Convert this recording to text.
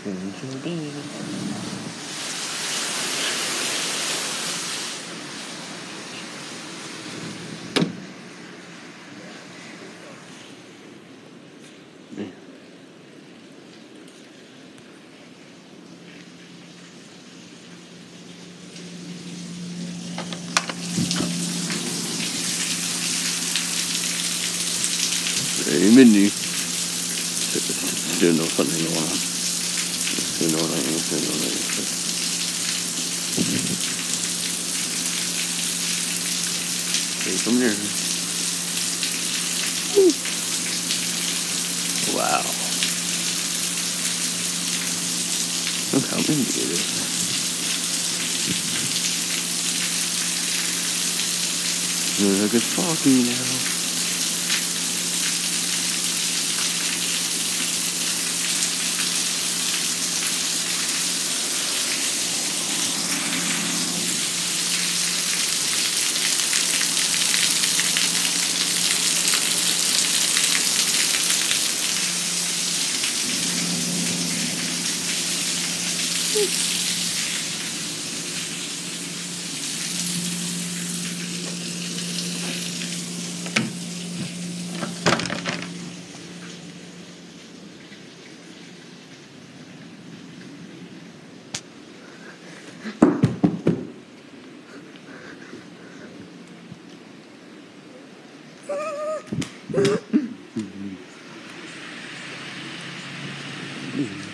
Judy. Hey, Mindy. Still no something going on. Still no lighting, still no lighting. Hey, come here. Wow. Look how windy it is. Looks like it's foggy now. Mm-hmm.